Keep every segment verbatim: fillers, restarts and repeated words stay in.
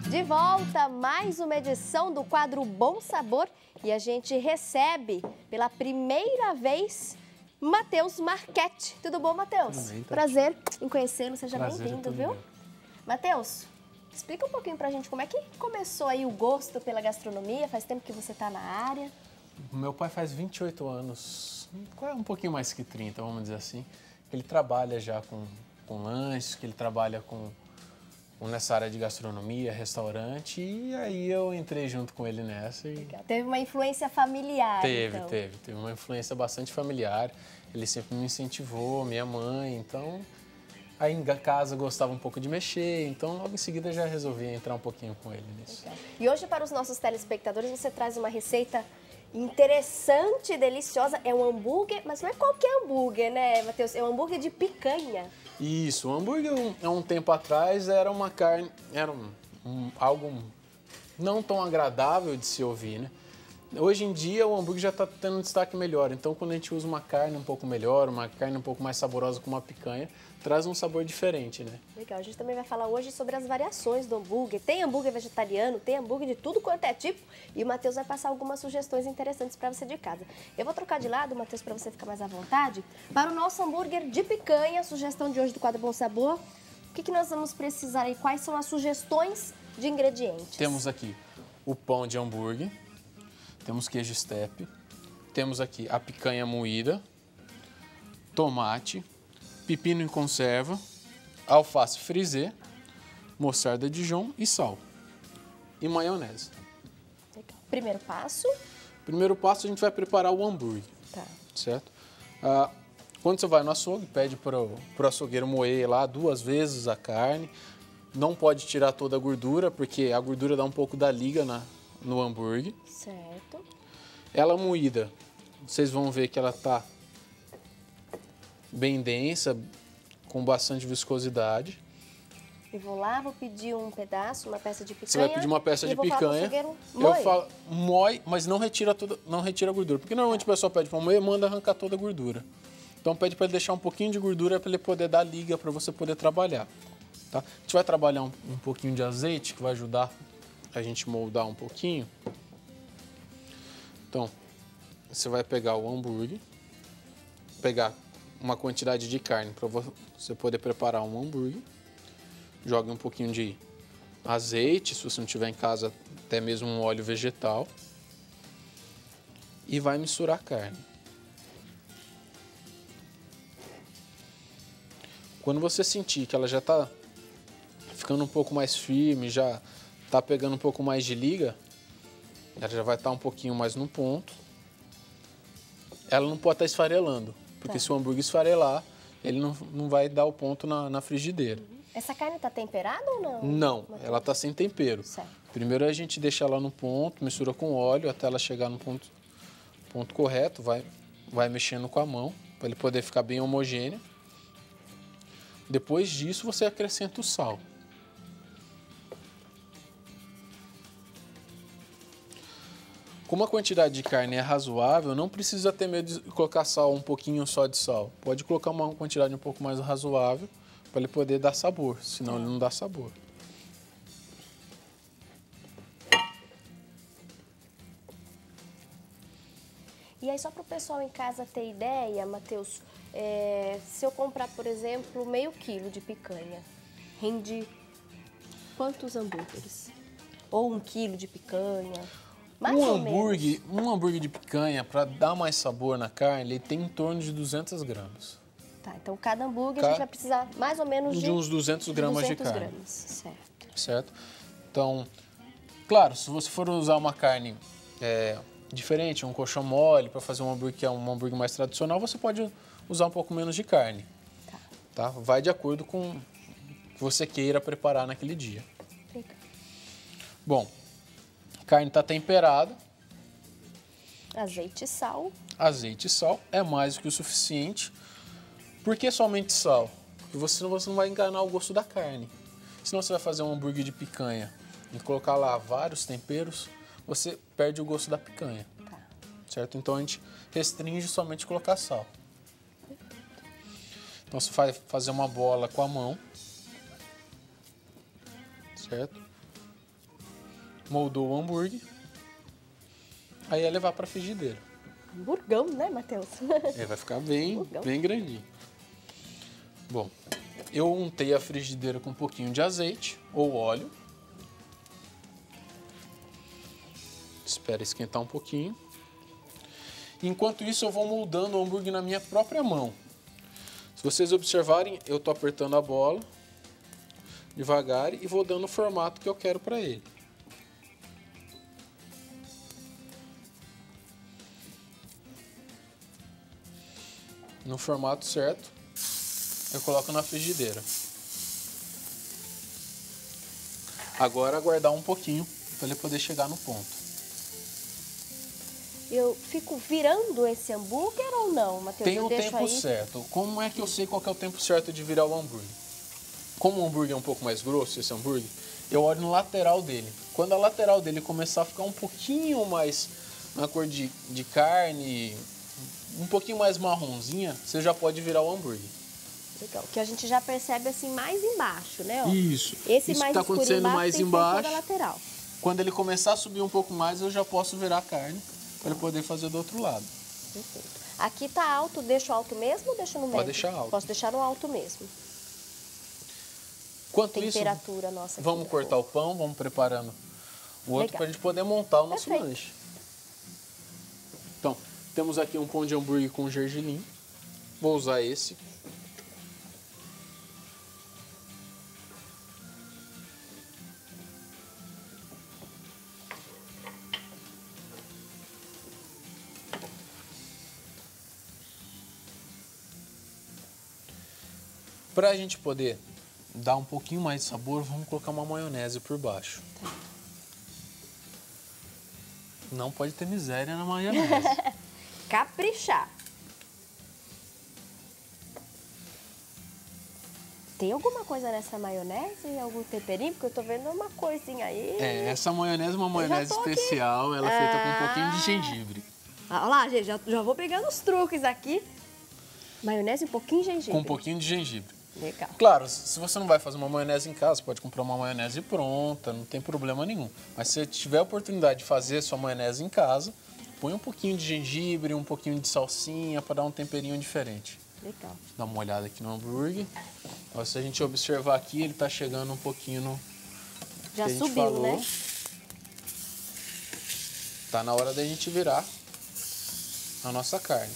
De volta, mais uma edição do quadro Bom Sabor e a gente recebe pela primeira vez Matheus Marchetti. Tudo bom, Matheus? Tudo bem, tá? Prazer em conhecê-lo, seja Prazer, bem-vindo, é todo viu? meu. Matheus, explica um pouquinho pra gente como é que começou aí o gosto pela gastronomia, faz tempo que você tá na área? Meu pai faz vinte e oito anos, um pouquinho mais que trinta, vamos dizer assim. Ele trabalha já com, com lanches, que ele trabalha com, com nessa área de gastronomia, restaurante, e aí eu entrei junto com ele nessa. E... Teve uma influência familiar, Teve, então. teve. Teve uma influência bastante familiar. Ele sempre me incentivou, minha mãe, então... Aí em casa gostava um pouco de mexer, então logo em seguida já resolvi entrar um pouquinho com ele nisso. Legal. E hoje para os nossos telespectadores você traz uma receita interessante, deliciosa. É um hambúrguer, mas não é qualquer hambúrguer, né, Matheus? É um hambúrguer de picanha. Isso, o hambúrguer há um tempo atrás era uma carne, era um, um, algo não tão agradável de se ouvir, né? Hoje em dia o hambúrguer já está tendo um destaque melhor, então quando a gente usa uma carne um pouco melhor, uma carne um pouco mais saborosa como uma picanha, traz um sabor diferente, né? Legal, a gente também vai falar hoje sobre as variações do hambúrguer. Tem hambúrguer vegetariano, tem hambúrguer de tudo quanto é tipo e o Matheus vai passar algumas sugestões interessantes para você de casa. Eu vou trocar de lado, Matheus, para você ficar mais à vontade, para o nosso hambúrguer de picanha, a sugestão de hoje do quadro Bom Sabor. O que, que nós vamos precisar aí? Quais são as sugestões de ingredientes? Temos aqui o pão de hambúrguer, temos queijo step, temos aqui a picanha moída, tomate, pepino em conserva, alface frisée, mostarda Dijon e sal. E maionese. Legal. Primeiro passo. Primeiro passo, a gente vai preparar o hambúrguer. Tá. Certo? Ah, quando você vai no açougue, pede para o açougueiro moer lá duas vezes a carne. Não pode tirar toda a gordura, porque a gordura dá um pouco da liga na, no hambúrguer. Certo. Ela moída, vocês vão ver que ela tá bem densa, com bastante viscosidade. Eu vou lá, vou pedir um pedaço, uma peça de picanha. Você vai pedir uma peça e de vou falar pro picanha. açougueiro Eu moer. falo, moe, mas não retira toda, não retira a gordura, porque normalmente o pessoal pede para moer e manda arrancar toda a gordura. Então pede para ele deixar um pouquinho de gordura para ele poder dar liga para você poder trabalhar, tá? A gente vai trabalhar um, um pouquinho de azeite que vai ajudar a gente moldar um pouquinho. Então, você vai pegar o hambúrguer, pegar uma quantidade de carne para você poder preparar um hambúrguer. Jogue um pouquinho de azeite, se você não tiver em casa, até mesmo um óleo vegetal. E vai misturar a carne. Quando você sentir que ela já está ficando um pouco mais firme, já está pegando um pouco mais de liga, ela já vai estar um pouquinho mais no ponto. Ela não pode estar esfarelando, porque Tá. se o hambúrguer esfarelar, ele não, não vai dar o ponto na, na frigideira. Essa carne tá temperada ou não? Não, Matheus? ela está sem tempero. Certo. Primeiro a gente deixa ela no ponto, mistura com óleo até ela chegar no ponto, ponto correto, vai, vai mexendo com a mão, para ele poder ficar bem homogêneo. Depois disso você acrescenta o sal. Como a quantidade de carne é razoável, não precisa ter medo de colocar sal, um pouquinho só de sal. Pode colocar uma quantidade um pouco mais razoável para ele poder dar sabor, senão ele não dá sabor. E aí, só para o pessoal em casa ter ideia, Matheus, é, se eu comprar, por exemplo, meio quilo de picanha, rende quantos hambúrgueres? Ou um quilo de picanha? Mais Um ou hambúrguer, menos. um hambúrguer de picanha, para dar mais sabor na carne, ele tem em torno de duzentas gramas. Tá, então cada hambúrguer Ca- a gente vai precisar mais ou menos de, De uns duzentos gramas de duzentos carne. gramas, certo. Certo? Então, claro, se você for usar uma carne é, diferente, um coxão mole, para fazer um hambúrguer que é um hambúrguer mais tradicional, você pode usar um pouco menos de carne. Tá. Tá? Vai de acordo com o que você queira preparar naquele dia. Legal. Bom, a carne está temperada, Azeite e sal. azeite e sal é mais do que o suficiente. Por que somente sal? Porque você, você não vai enganar o gosto da carne. Senão você vai fazer um hambúrguer de picanha e colocar lá vários temperos, você perde o gosto da picanha. Tá. Certo? Então a gente restringe somente colocar sal. Então você vai fazer uma bola com a mão, certo? moldou o hambúrguer. Aí é levar para frigideira. Hamburgão, né, Matheus? Ele vai ficar bem, Hamburgão. bem grandinho. Bom, eu untei a frigideira com um pouquinho de azeite ou óleo. Espera esquentar um pouquinho. Enquanto isso, eu vou moldando o hambúrguer na minha própria mão. Se vocês observarem, eu estou apertando a bola devagar e vou dando o formato que eu quero para ele. No formato certo, eu coloco na frigideira. Agora aguardar um pouquinho para ele poder chegar no ponto. Eu fico virando esse hambúrguer ou não, Matheus? Tem Eu um deixo tempo aí... certo. Como é que eu sei qual que é o tempo certo de virar o hambúrguer? Como o hambúrguer é um pouco mais grosso, esse hambúrguer, eu olho no lateral dele. Quando a lateral dele começar a ficar um pouquinho mais na cor de, de carne, um pouquinho mais marronzinha, você já pode virar o hambúrguer. Legal, que a gente já percebe assim mais embaixo, né? Ó. Isso. Esse Isso mais está escurinho acontecendo embaixo mais tem que ser embaixo. toda a lateral. Quando ele começar a subir um pouco mais, eu já posso virar a carne para ele poder fazer do outro lado. Perfeito. Aqui tá alto, deixo alto mesmo ou deixo no médio? Pode deixar alto. Posso deixar no alto mesmo. Enquanto Temperatura isso, nossa. vamos aqui, cortar o pão, vamos preparando o outro Legal. para a gente poder montar o nosso Perfeito. lanche. Então, temos aqui um pão de hambúrguer com gergelim. Vou usar esse. Para a gente poder dar um pouquinho mais de sabor, vamos colocar uma maionese por baixo. Não pode ter miséria na maionese. Caprichar. Tem alguma coisa nessa maionese? Algum temperinho? Porque eu tô vendo uma coisinha aí. É, essa maionese é uma maionese tô aqui. especial, ela é feita com um pouquinho de Ah. gengibre. Ah, olha lá, gente, já, já vou pegando os truques aqui. Maionese e um pouquinho de gengibre. Com um pouquinho de gengibre. Legal. Claro, se você não vai fazer uma maionese em casa, pode comprar uma maionese pronta, não tem problema nenhum. Mas se você tiver a oportunidade de fazer sua maionese em casa, põe um pouquinho de gengibre, um pouquinho de salsinha para dar um temperinho diferente. Legal. Dá uma olhada aqui no hambúrguer. Ó, se a gente observar aqui, ele tá chegando um pouquinho no Já que a gente subiu, falou. né? Tá na hora da gente virar a nossa carne.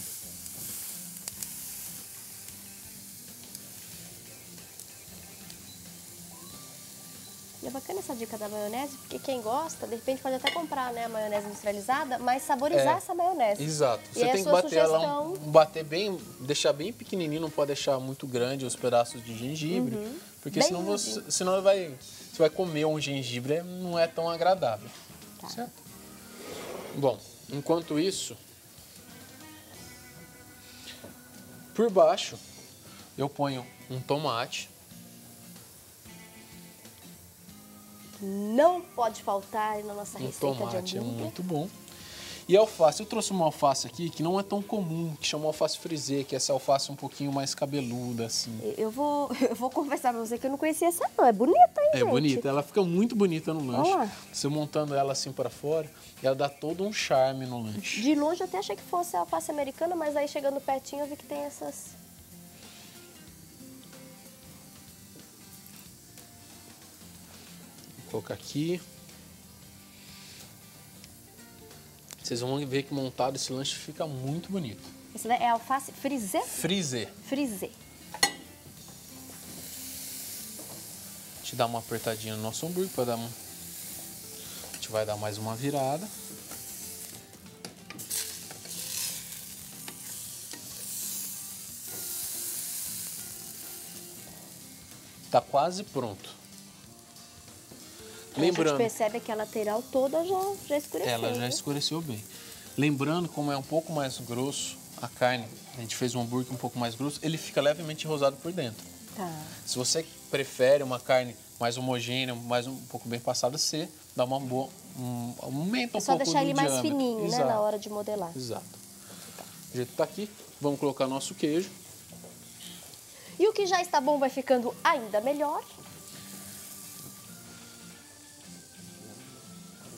E é bacana essa dica da maionese, porque quem gosta, de repente pode até comprar, né, a maionese industrializada, mas saborizar É, essa maionese. Exato. E Você aí a tem que sua bater ela, sugestão- um- bater bem, deixar bem pequenininho, não pode deixar muito grande os pedaços de gengibre, porque Bem senão você, miudinho. senão vai, você vai comer um gengibre, é- não é tão agradável. Tá. Certo? Bom, enquanto isso, por baixo eu ponho um tomate. Não pode faltar aí na nossa Um receita tomate de é hambúrguer. muito bom. E alface, eu trouxe uma alface aqui que não é tão comum, que chama alface frisée, que é essa alface um pouquinho mais cabeluda, assim. Eu vou, eu vou confessar pra você que eu não conhecia essa não. É bonita, hein, É gente? bonita, ela fica muito bonita no lanche. Olha lá. Você montando ela assim para fora, ela dá todo um charme no lanche. De longe eu até achei que fosse alface americana, mas aí chegando pertinho eu vi que tem essas... Vou colocar aqui. Vocês vão ver que montado esse lanche fica muito bonito. Esse daí é alface frisée? Frisée. Frisée. A gente dá uma apertadinha no nosso hambúrguer para dar uma... A gente vai dar mais uma virada. Tá quase pronto. A gente Lembrando, percebe que a lateral toda já, já escureceu. ela já né? escureceu bem. Lembrando, como é um pouco mais grosso a carne, a gente fez um hambúrguer um pouco mais grosso, ele fica levemente rosado por dentro. Tá. Se você prefere uma carne mais homogênea, mais um pouco bem passada, você dá uma boa, um, aumenta um É só pouco deixar do ele mais diâmetro. fininho, né, Exato. na hora de modelar. Exato. O jeito que tá aqui, vamos colocar nosso queijo. E o que já está bom vai ficando ainda melhor.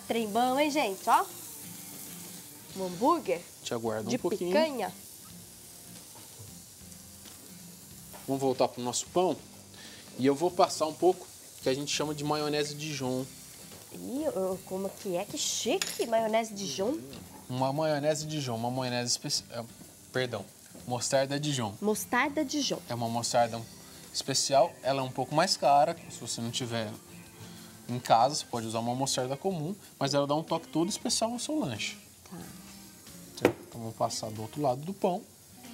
trem bom, hein, gente? Ó. Um hambúrguer Te aguarda de um pouquinho. picanha. Vamos voltar pro nosso pão. E eu vou passar um pouco, que a gente chama de maionese Dijon. Ih, eu- como que é? Que chique, maionese Dijon. Uma maionese Dijon, uma maionese especial. Perdão, mostarda Dijon. Mostarda Dijon. É uma mostarda especial, ela é um pouco mais cara, se você não tiver em casa, você pode usar uma mostarda comum, mas ela dá um toque todo especial no seu lanche. Tá. Certo? Então vamos passar do outro lado do pão.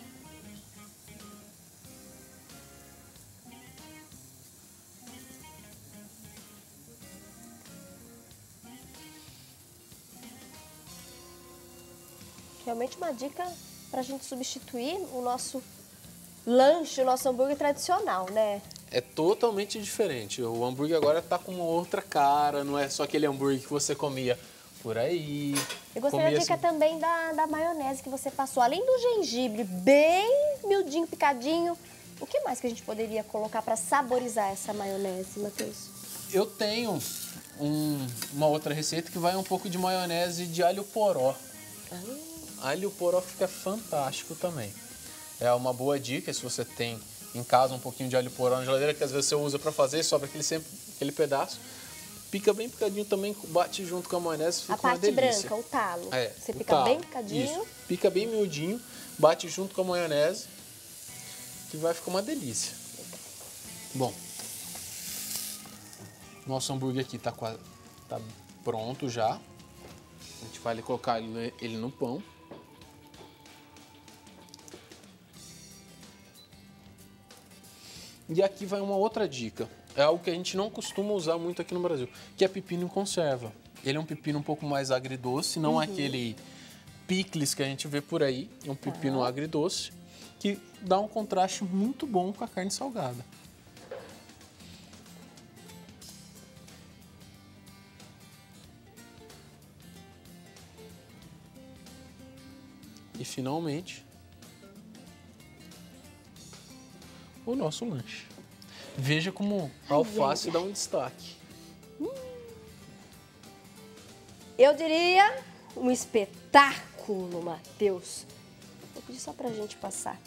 Realmente uma dica pra gente substituir o nosso lanche, o nosso hambúrguer tradicional, né? É totalmente diferente. O hambúrguer agora tá com uma outra cara, não é só aquele hambúrguer que você comia por aí. Eu gostei comia da dica assim- também da, da maionese que você passou. Além do gengibre bem miudinho, picadinho, o que mais que a gente poderia colocar pra saborizar essa maionese, Matheus? Eu tenho um- uma outra receita que vai um pouco de maionese de alho poró. Alho poró fica fantástico também. É uma boa dica se você tem em casa um pouquinho de alho poró na geladeira, que às vezes você usa para fazer, sobra aquele, sempre, aquele pedaço. Pica bem picadinho também, bate junto com a maionese, fica A uma parte delícia. branca, o talo. É, Você o pica talo. bem picadinho. Isso. Pica bem miudinho, bate junto com a maionese, que vai ficar uma delícia. Bom, nosso hambúrguer aqui tá, quase, tá pronto já. A gente vai ali colocar ele, ele no pão. E aqui vai uma outra dica. É algo que a gente não costuma usar muito aqui no Brasil, que é pepino em conserva. Ele é um pepino um pouco mais agridoce, não Uhum. aquele picles que a gente vê por aí. É um pepino agridoce que dá um contraste muito bom com a carne salgada. E finalmente, o nosso lanche. Veja como a alface dá um destaque. Eu diria um espetáculo, Matheus. Vou pedir só pra gente passar.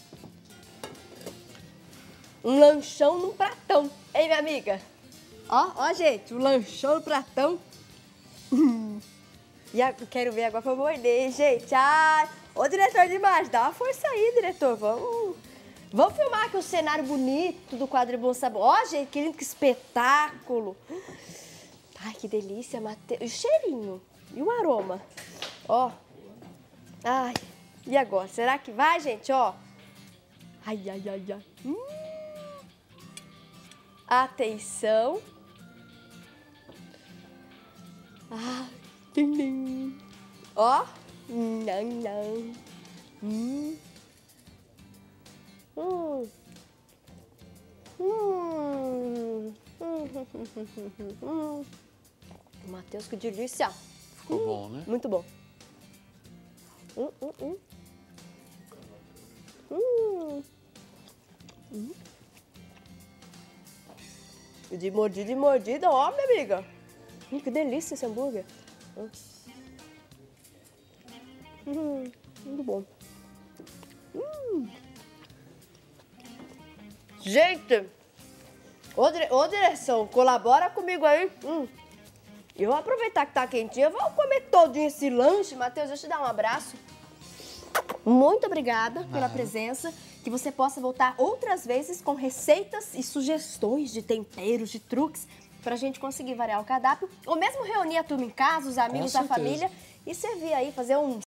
Um lanchão num pratão. Hein, minha amiga? Ó, ó, gente, um lanchão no pratão. E a, quero ver agora pra morder, hein, gente. Ai, ô, diretor de imagem, dá uma força aí, diretor. Vamos, vamos filmar aqui o cenário bonito do quadro Bom Sabor. Ó, gente, que lindo, que espetáculo. Ai, que delícia, Matheus. E o cheirinho. E o aroma. Ó. Ai, e agora? Será que vai, gente? Ó. Ai, ai, ai, ai. Hum. Atenção. Ah, tim, tim. Ó. Não, não. Hum. Hum. Hum. Hum. Matheus, que delícia. Ficou bom, né? Muito bom. Hum, hum, hum. Hum. Hum. De mordida em mordida, ó, minha amiga. Hum, que delícia esse hambúrguer. Hum. Hum, muito bom. Hum. Gente, ô, dire... ô direção, colabora comigo aí. Hum. Eu vou aproveitar que tá quentinho, eu vou comer todinho esse lanche. Matheus, deixa eu te dar um abraço. Muito obrigada pela presença. Que você possa voltar outras vezes com receitas e sugestões de temperos, de truques, pra gente conseguir variar o cardápio. Ou mesmo reunir a turma em casa, os amigos, a certeza. família, e servir aí, fazer um